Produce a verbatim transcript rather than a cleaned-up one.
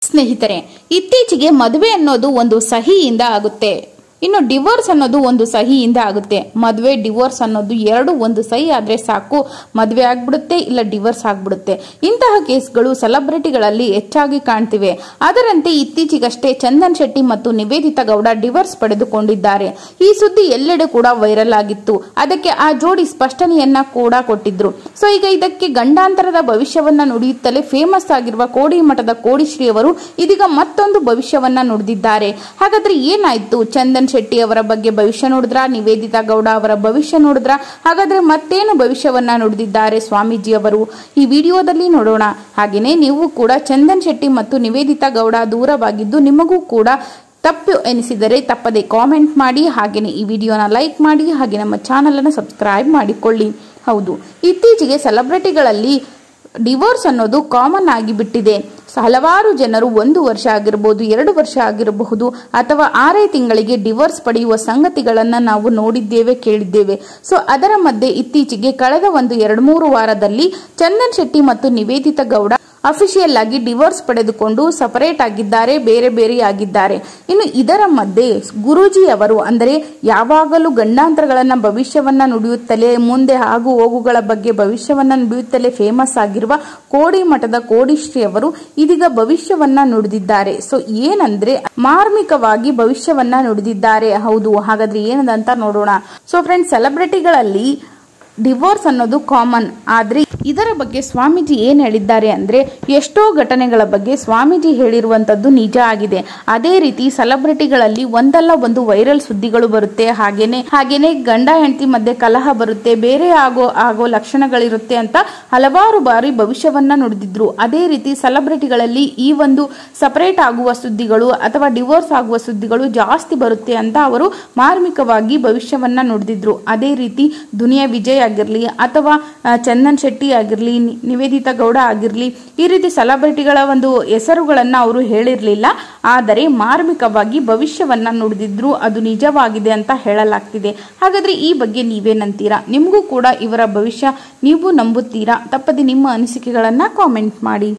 ಸ್ನೇಹಿತರೆ, ಇತ್ತೀಚೆಗೆ ಮದುವೆ ಅನ್ನೋದು ಒಂದು ಸಹಿಯಿಂದ ಆಗುತ್ತೆ, ಇನ್ನು ಡಿವೋರ್ಸ್ ಅನ್ನೋದು ಒಂದು ಸಹಿಯಿಂದ ಆಗುತ್ತೆ. ಮದುವೆ ಡಿವೋರ್ಸ್ ಅನ್ನೋದು ಎರಡು ಒಂದು ಸಹಿ ಆದ್ರೆ ಸಾಕು, ಮದುವೆ ಆಗ್ಬಿಡುತ್ತೆ ಇಲ್ಲ ಡಿವೋರ್ಸ್ ಆಗ್ಬಿಡುತ್ತೆ. ಇಂತಹ ಕೇಸ್ಗಳು ಸೆಲೆಬ್ರಿಟಿಗಳಲ್ಲಿ ಹೆಚ್ಚಾಗಿ ಕಾಣ್ತಿವೆ. ಅದರಂತೆ ಇತ್ತೀಚೆಗಷ್ಟೇ ಚಂದನ್ ಶೆಟ್ಟಿ ಮತ್ತು ನಿವೇದಿತಾ ಗೌಡ ಡಿವೋರ್ಸ್ ಪಡೆದುಕೊಂಡಿದ್ದಾರೆ. ಈ ಸುದ್ದಿ ಎಲ್ಲೆಡೆ ಕೂಡ ವೈರಲ್ ಆಗಿತ್ತು. ಅದಕ್ಕೆ ಆ ಜೋಡಿ ಸ್ಪಷ್ಟನೆಯನ್ನ ಕೂಡ ಕೊಟ್ಟಿದ್ರು. ಸೊ ಈಗ ಇದಕ್ಕೆ ಗಂಡಾಂತರದ ಭವಿಷ್ಯವನ್ನ ನುಡಿಯುತ್ತಲೇ ಫೇಮಸ್ ಆಗಿರುವ ಕೋಡಿ ಮಠದ ಕೋಡಿಶ್ರೀ ಅವರು ಇದೀಗ ಮತ್ತೊಂದು ಭವಿಷ್ಯವನ್ನ ನುಡಿದಿದ್ದಾರೆ. ಹಾಗಾದ್ರೆ ಏನಾಯ್ತು? ಚಂದನ್ ಶೆಟ್ಟಿ ಅವರ ಬಗ್ಗೆ ಭವಿಷ್ಯ ನೋಡಿದ್ರ, ನಿವೇದಿತಾ ಗೌಡ ಅವರ ಭವಿಷ್ಯ ನೋಡಿದ್ರ, ಹಾಗಾದ್ರೆ ಮತ್ತೇನು ಭವಿಷ್ಯವನ್ನ ನುಡಿದಿದ್ದಾರೆ ಸ್ವಾಮೀಜಿ ಅವರು? ಈ ವಿಡಿಯೋದಲ್ಲಿ ನೋಡೋಣ. ಹಾಗೇನೆ ನೀವು ಕೂಡ ಚಂದನ್ ಶೆಟ್ಟಿ ಮತ್ತು ನಿವೇದಿತಾ ಗೌಡ ದೂರವಾಗಿದ್ದು ನಿಮಗೂ ಕೂಡ ತಪ್ಪು ಎನಿಸಿದರೆ ತಪ್ಪದೆ ಕಾಮೆಂಟ್ ಮಾಡಿ, ಹಾಗೇನೆ ಈ ವಿಡಿಯೋನ ಲೈಕ್ ಮಾಡಿ, ಹಾಗೆ ನಮ್ಮ ಚಾನಲ್ ಅನ್ನು ಸಬ್ಸ್ಕ್ರೈಬ್ ಮಾಡಿಕೊಳ್ಳಿ. ಹೌದು, ಇತ್ತೀಚೆಗೆ ಸೆಲೆಬ್ರಿಟಿಗಳಲ್ಲಿ ಡಿವೋರ್ಸ್ ಅನ್ನೋದು ಕಾಮನ್ ಆಗಿ ಬಿಟ್ಟಿದೆ. ಹಲವಾರು ಜನರು ಒಂದು ವರ್ಷ ಆಗಿರಬಹುದು, ಎರಡು ವರ್ಷ ಆಗಿರಬಹುದು, ಅಥವಾ ಆರೇ ತಿಂಗಳಿಗೆ ಡಿವೋರ್ಸ್ ಪಡೆಯುವ ಸಂಗತಿಗಳನ್ನ ನಾವು ನೋಡಿದ್ದೇವೆ, ಕೇಳಿದ್ದೇವೆ. ಸೊ ಅದರ ಮಧ್ಯೆ ಇತ್ತೀಚೆಗೆ ಕಳೆದ ಒಂದು ಎರಡು ಮೂರು ವಾರದಲ್ಲಿ ಚಂದನ್ ಶೆಟ್ಟಿ ಮತ್ತು ನಿವೇದಿತಾ ಗೌಡ ಅಫಿಷಿಯಲ್ ಆಗಿ ಡಿವೋರ್ಸ್ ಪಡೆದುಕೊಂಡು ಸಪರೇಟ್ ಆಗಿದ್ದಾರೆ, ಬೇರೆ ಬೇರೆ ಆಗಿದ್ದಾರೆ. ಇನ್ನು ಇದರ ಮಧ್ಯೆ ಗುರೂಜಿ ಅವರು ಅಂದರೆ ಯಾವಾಗಲೂ ಗಂಡಾಂತರಗಳನ್ನ ಭವಿಷ್ಯವನ್ನ ನುಡಿಯುತ್ತಲೇ ಮುಂದೆ ಆಗು ಹೋಗುಗಳ ಬಗ್ಗೆ ಭವಿಷ್ಯವನ್ನ ನುಡಿಯುತ್ತಲೇ ಫೇಮಸ್ ಆಗಿರುವ ಕೋಡಿ ಮಠದ ಕೋಡಿಶ್ರೀ ಅವರು ಇದೀಗ ಭವಿಷ್ಯವನ್ನ ನುಡಿದಿದ್ದಾರೆ. ಸೊ ಏನಂದ್ರೆ ಮಾರ್ಮಿಕವಾಗಿ ಭವಿಷ್ಯವನ್ನ ನುಡಿದಿದ್ದಾರೆ. ಹೌದು, ಹಾಗಾದ್ರೆ ಏನದಂತ ನೋಡೋಣ. ಸೊ ಫ್ರೆಂಡ್ಸ್, ಸೆಲೆಬ್ರಿಟಿಗಳಲ್ಲಿ ಡಿವೋರ್ಸ್ ಅನ್ನೋದು ಕಾಮನ್, ಆದ್ರೆ ಇದರ ಬಗ್ಗೆ ಸ್ವಾಮೀಜಿ ಏನ್ ಹೇಳಿದ್ದಾರೆ ಅಂದ್ರೆ ಎಷ್ಟೋ ಘಟನೆಗಳ ಬಗ್ಗೆ ಸ್ವಾಮೀಜಿ ಹೇಳಿರುವಂತದ್ದು ನಿಜ ಆಗಿದೆ. ಅದೇ ರೀತಿ ಸೆಲೆಬ್ರಿಟಿಗಳಲ್ಲಿ ಒಂದಲ್ಲ ಒಂದು ವೈರಲ್ ಸುದ್ದಿಗಳು ಬರುತ್ತೆ, ಹಾಗೇನೆ ಹಾಗೇನೆ ಗಂಡ ಹೆಂಡತಿ ಮಧ್ಯೆ ಕಲಹ ಬರುತ್ತೆ, ಬೇರೆ ಆಗೋ ಆಗೋ ಲಕ್ಷಣಗಳಿರುತ್ತೆ ಅಂತ ಹಲವಾರು ಬಾರಿ ಭವಿಷ್ಯವನ್ನ ನುಡಿದಿದ್ರು. ಅದೇ ರೀತಿ ಸೆಲೆಬ್ರಿಟಿಗಳಲ್ಲಿ ಈ ಒಂದು ಸಪರೇಟ್ ಆಗುವ ಸುದ್ದಿಗಳು ಅಥವಾ ಡಿವೋರ್ಸ್ ಆಗುವ ಸುದ್ದಿಗಳು ಜಾಸ್ತಿ ಬರುತ್ತೆ ಅಂತ ಅವರು ಮಾರ್ಮಿಕವಾಗಿ ಭವಿಷ್ಯವನ್ನ ನುಡಿದಿದ್ರು. ಅದೇ ರೀತಿ ದುನಿಯಾ ವಿಜಯ್ ಆಗಿರ್ಲಿ ಅಥವಾ ಚಂದನ್ ಶೆಟ್ಟಿ ಆಗಿರ್ಲಿ, ನಿವೇದಿತಾ ಗೌಡ ಆಗಿರ್ಲಿ, ಈ ರೀತಿ ಸೆಲೆಬ್ರಿಟಿಗಳ ಒಂದು ಹೆಸರುಗಳನ್ನ ಅವರು ಹೇಳಿರ್ಲಿಲ್ಲ, ಆದರೆ ಮಾರ್ಮಿಕವಾಗಿ ಭವಿಷ್ಯವನ್ನ ನುಡಿದಿದ್ರು. ಅದು ನಿಜವಾಗಿದೆ ಅಂತ ಹೇಳಲಾಗ್ತಿದೆ. ಹಾಗಾದ್ರೆ ಈ ಬಗ್ಗೆ ನೀವೇನಂತೀರಾ? ನಿಮಗೂ ಕೂಡ ಇವರ ಭವಿಷ್ಯ ನೀವು ನಂಬುತ್ತೀರಾ? ತಪ್ಪದೆ ನಿಮ್ಮ ಅನಿಸಿಕೆಗಳನ್ನ ಕಾಮೆಂಟ್ ಮಾಡಿ.